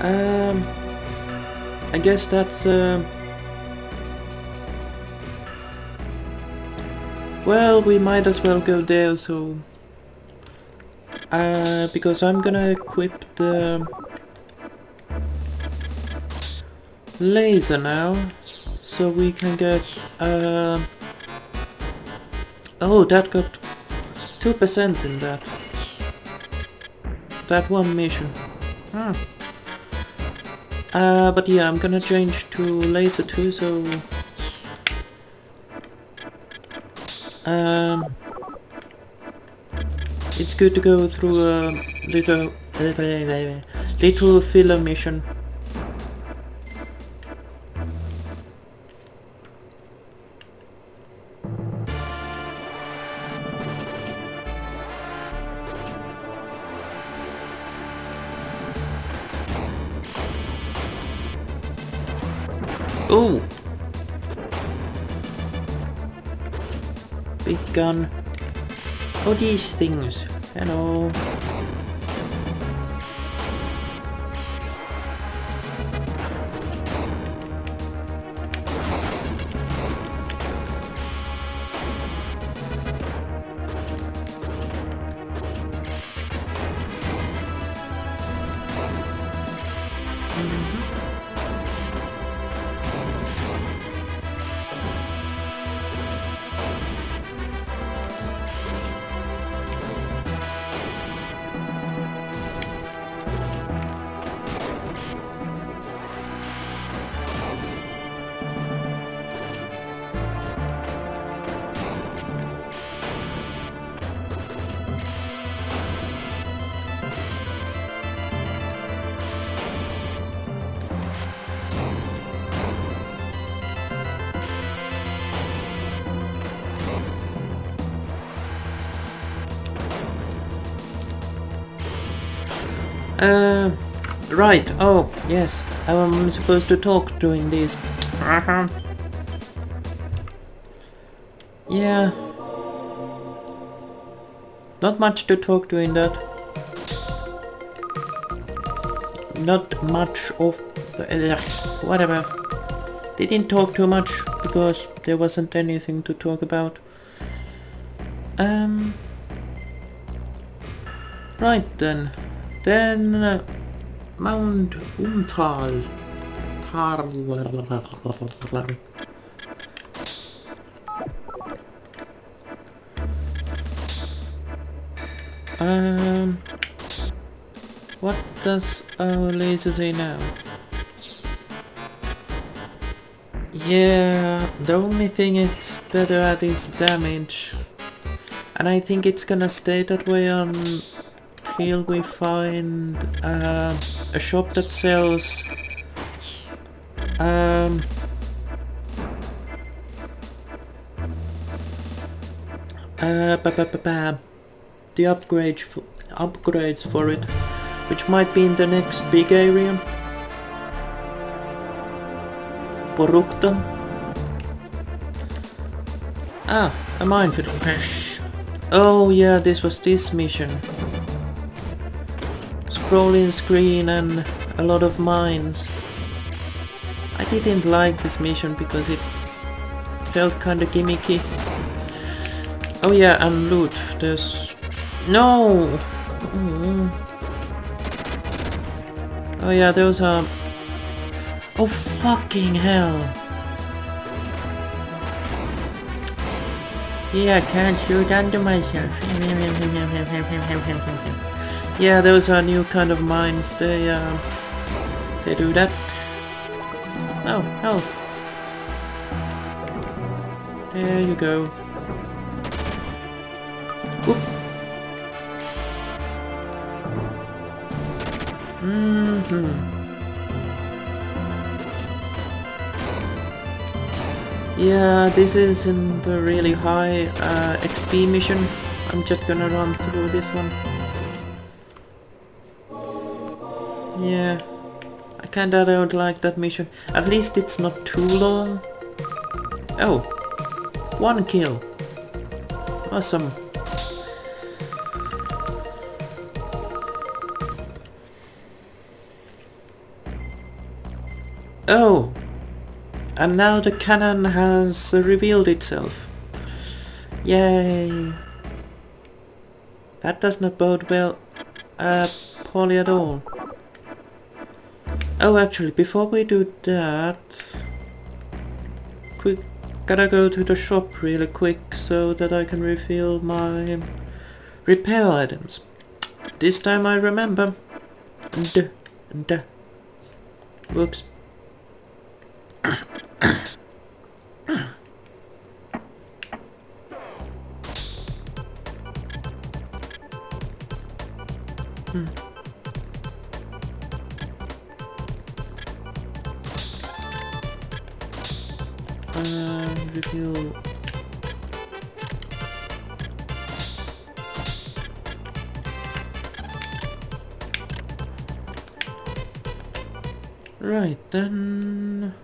I guess that's well, we might as well go there, so because I'm gonna equip the laser now, so we can get oh, that got 2% in that one mission. But yeah, I'm gonna change to laser 2, so it's good to go through a little filler mission. Oh! Big gun. Oh, these things. Hello. Right, oh, yes, I'm supposed to talk during this. Yeah. Not much to talk during that. Not much of... whatever. They didn't talk too much, because there wasn't anything to talk about. Right then. Then... Mount Umtal. What does our laser say now? Yeah, the only thing it's better at is damage. And I think it's gonna stay that way until we find a shop that sells the upgrades for it, which might be in the next big area. Porukta. Ah, a minefield. Oh yeah, this was this mission. Scrolling screen and a lot of mines. I didn't like this mission because it felt kinda gimmicky. Oh yeah, and loot. There's... No! Oh yeah, those are... Oh fucking hell! Yeah, I can't shoot under myself. Yeah, those are new kind of mines. They do that. Oh, hell. There you go. Whoop. Yeah, this isn't a really high XP mission. I'm just gonna run through this one. Yeah, I kinda don't like that mission. At least it's not too long. Oh, 1 kill. Awesome. Oh! And now the cannon has revealed itself. Yay! That does not bode well, poorly at all. Oh, actually, before we do that, gotta go to the shop really quick so that I can refill my repair items. This time I remember. Whoops. Review. Right then.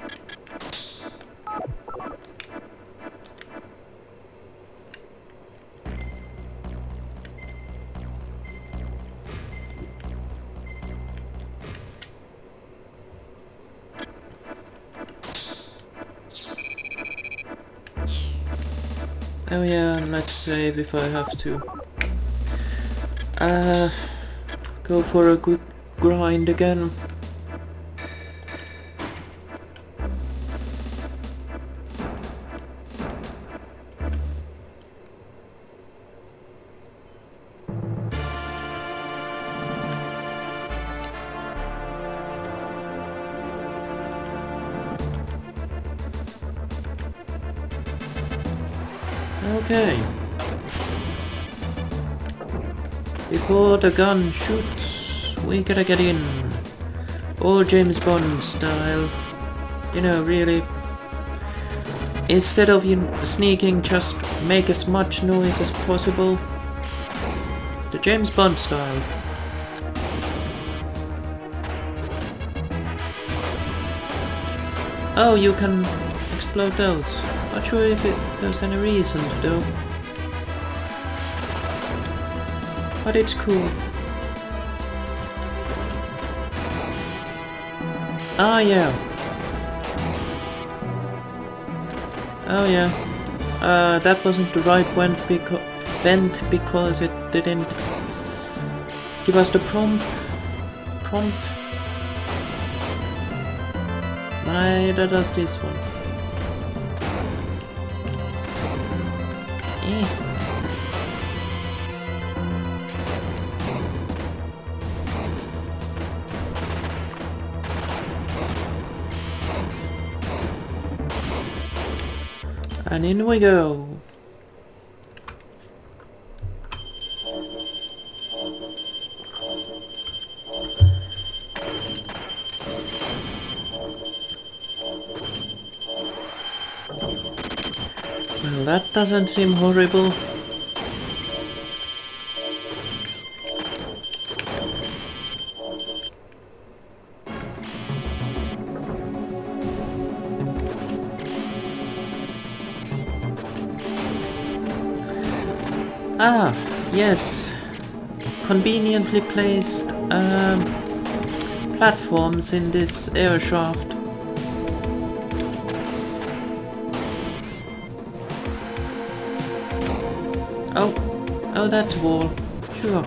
Oh yeah, and let's save if I have to. Go for a quick grind again. Okay. Before the gun shoots, we gotta get in. All James Bond style. You know, really. Instead of sneaking, just make as much noise as possible. The James Bond style. Oh, you can explode those. Not sure if there's any reason to do. But it's cool. Ah, yeah. Oh, yeah. That wasn't the right vent because it didn't give us the prompt. Neither does this one. And in we go. Well, that doesn't seem horrible. Ah, yes. Conveniently placed platforms in this air shaft. Oh, that's a wall. Sure.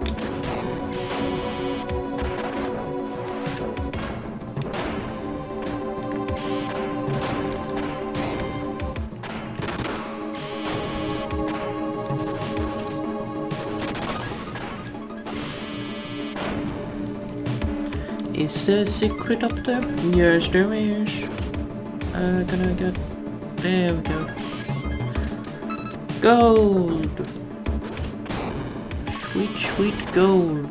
Is there a secret up there? Yes, there is. Gonna get... There we go. Gold! Sweet, sweet gold.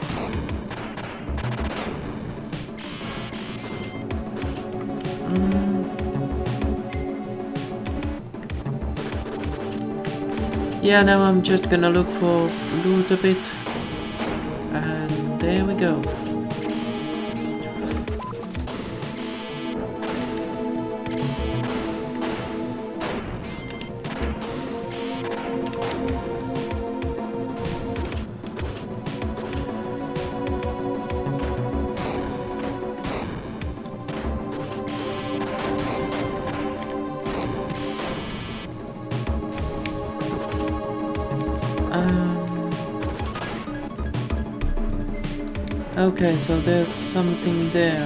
Yeah, now I'm just gonna look for loot a bit. And there we go. Okay, so there's something there.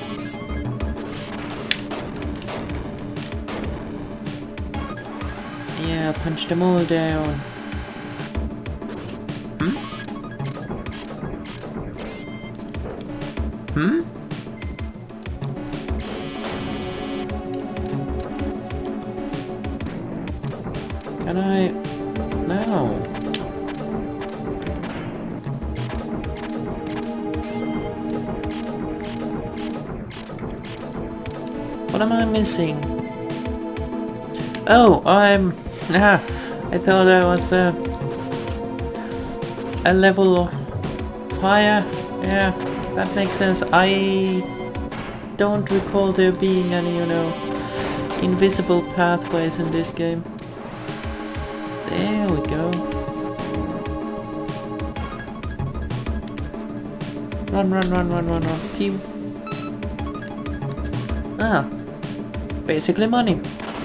Yeah, punch them all down. Hmm? Hmm? Can I... No. What am I missing? Oh, I'm... Ah, I thought I was a level higher. Yeah, that makes sense. I don't recall there being any, you know, invisible pathways in this game. There we go. Run, run, run, run, run, run. Pew. Ah, basically money.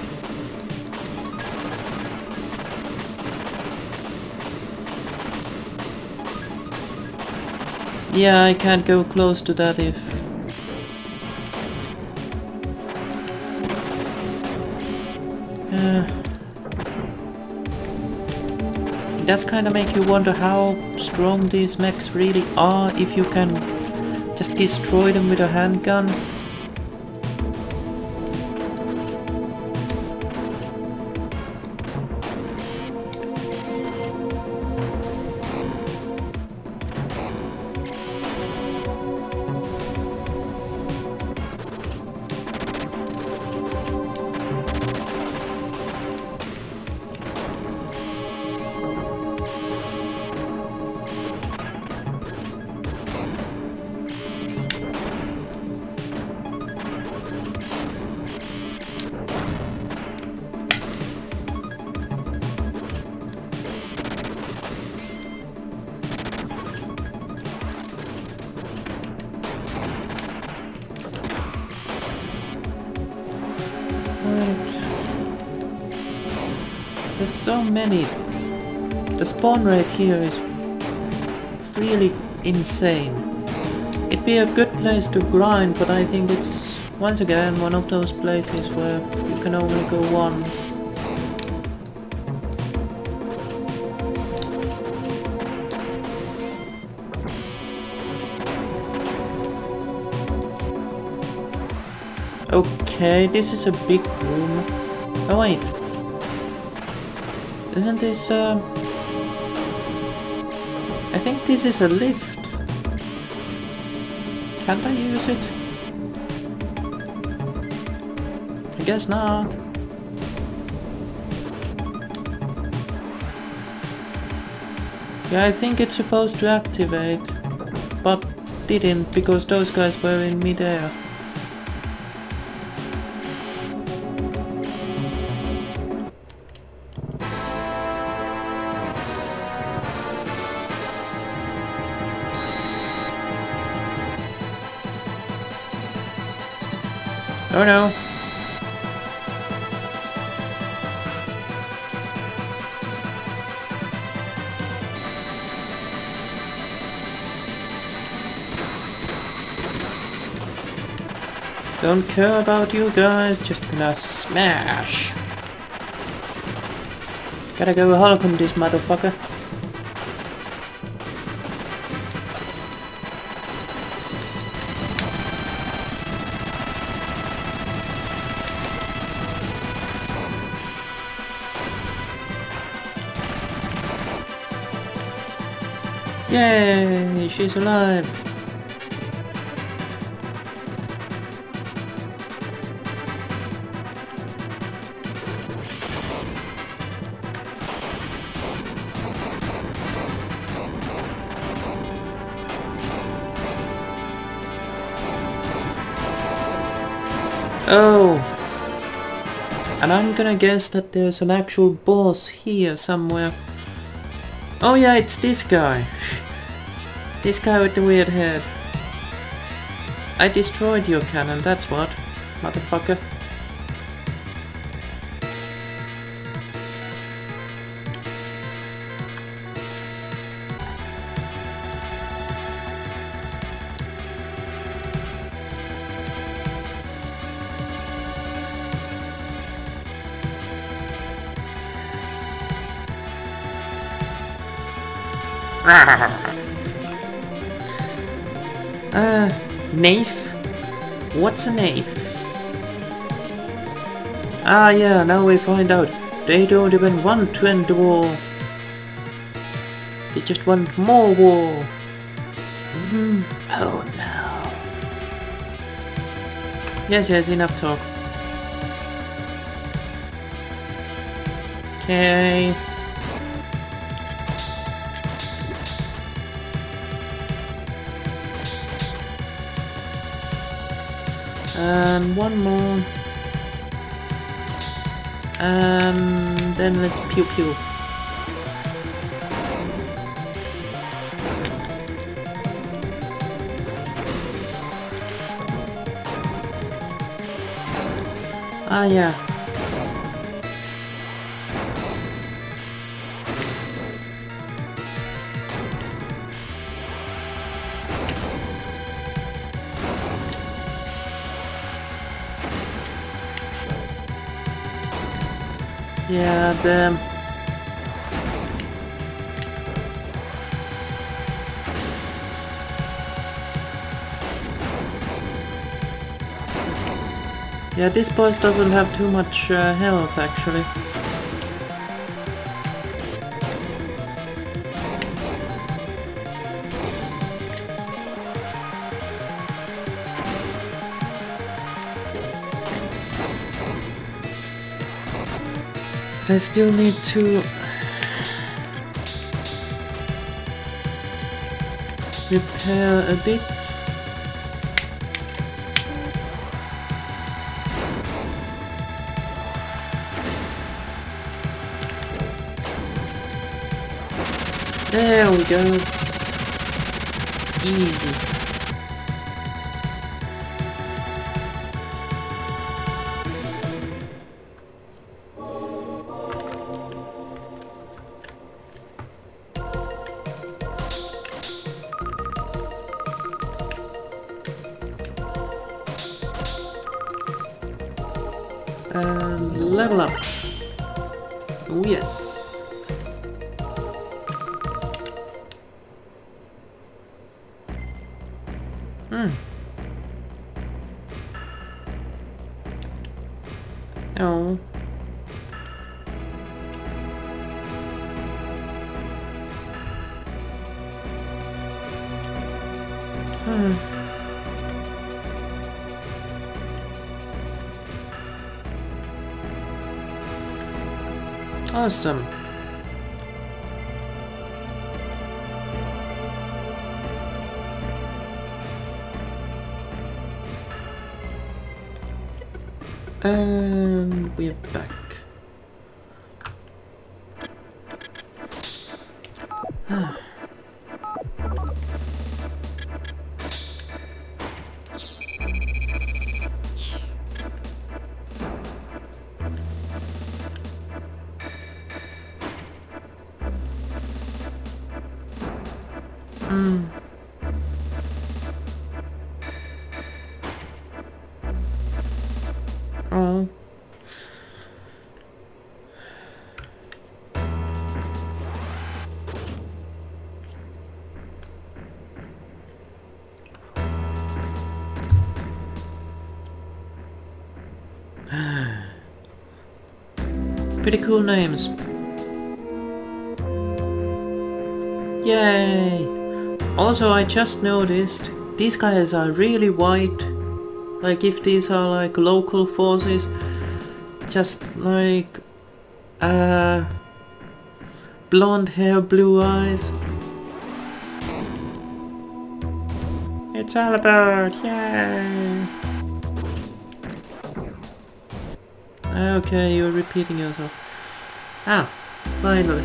Yeah, I can't go close to that if... It does kind of make you wonder how strong these mechs really are if you can just destroy them with a handgun. There's so many. The spawn rate here is really insane. It'd be a good place to grind, but I think it's once again one of those places where you can only go once. Okay, this is a big room. Oh wait. Isn't this I think this is a lift. Can't I use it? I guess not. Yeah, I think it's supposed to activate, but didn't because those guys were in midair. Oh no! Don't care about you guys, just gonna smash! Gotta go Hulk on this motherfucker. Yay! She's alive! Oh! And I'm gonna guess that there's an actual boss here somewhere. Oh yeah, it's this guy. This guy with the weird head. I destroyed your cannon, that's what, motherfucker. Knave? What's a knave? Ah yeah, now we find out. They don't even want to end the war. They just want more war. Oh no. Yes, enough talk. Okay. And one more. And then let's pew pew. Ah yeah. Yeah, yeah, this boss doesn't have too much health actually. But I still need to repair a bit. There we go. Easy. And level up. Oh yes. Oh. Awesome. And we're back. Oh. Pretty cool names. Yay! Also, I just noticed these guys are really white. Like if these are like local forces, just like blonde hair, blue eyes. It's Albert! Yay! Okay, you're repeating yourself. Ah, finally.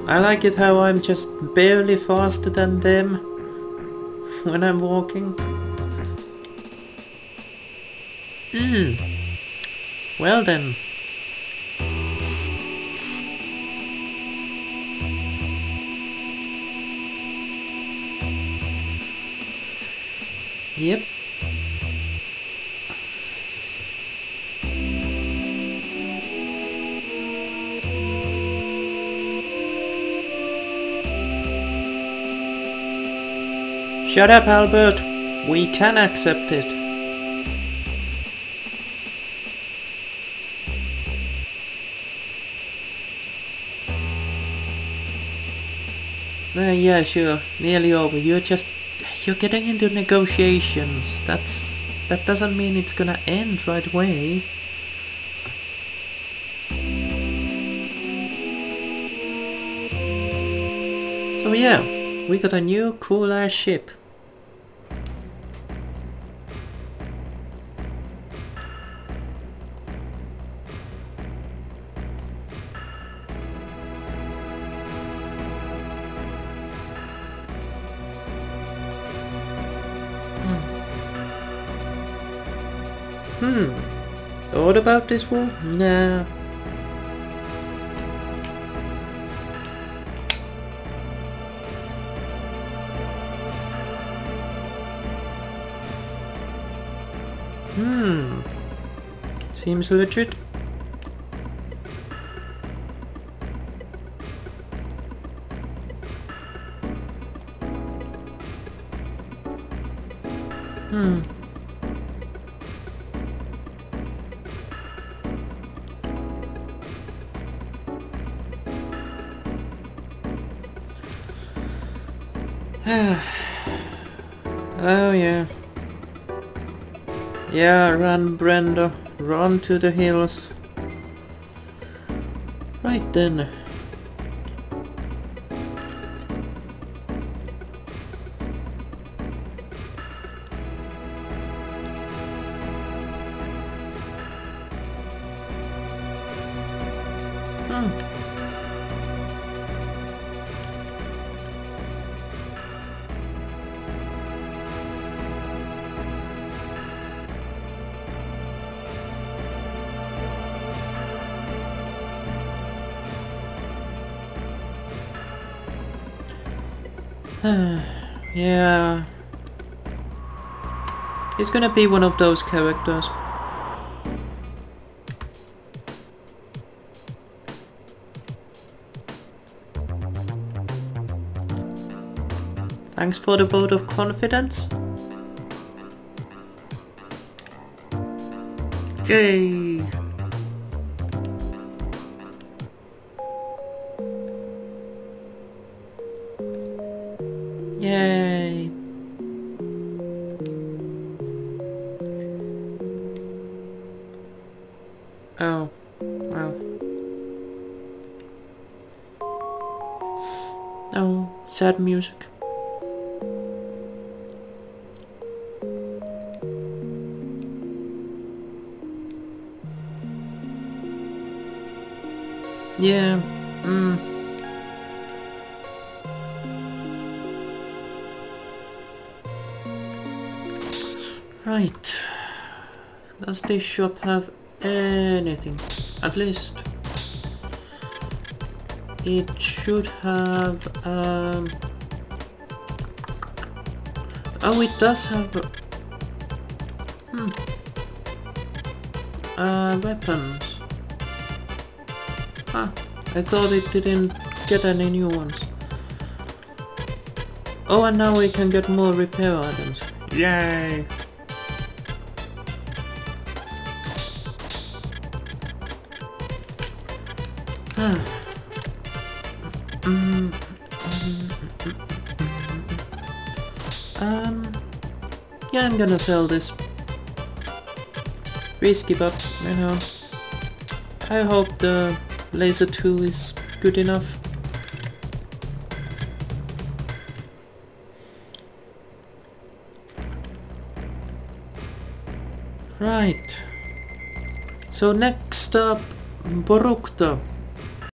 I like it how I'm just barely faster than them when I'm walking. Well then. Yep. Shut up, Albert. We can accept it. Yeah, sure. Nearly over. You're getting into negotiations. That doesn't mean it's gonna end right away. So yeah, we got a new cool ass ship. Thought about this war? Nah. Seems legit. Oh yeah. Yeah, run Brenda, run to the hills. Right then. Yeah. He's gonna be one of those characters. Thanks for the vote of confidence. Yay! Yay! Oh, well. Oh, sad music. Yeah, Right. Does this shop have anything? At least it should have oh, it does have weapons. I thought it didn't get any new ones. Oh, and now we can get more repair items. Yay! Yeah, I'm gonna sell this. Risky, but you know, I hope the laser 2 is good enough. Right. So next up, Borukta.